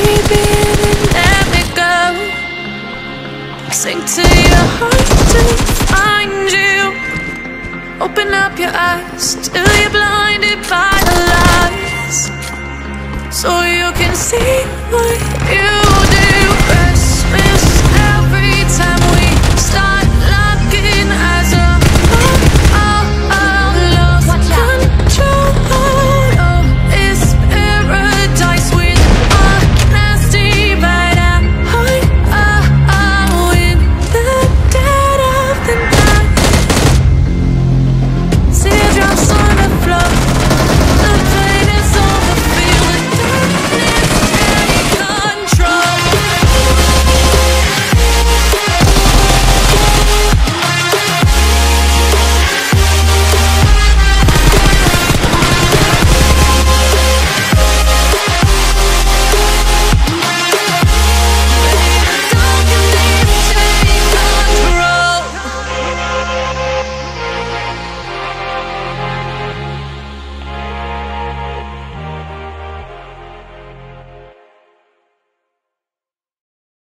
in and let me go. Sink to your heart to find you. Open up your eyes till you're blinded by the lies, so you can see what you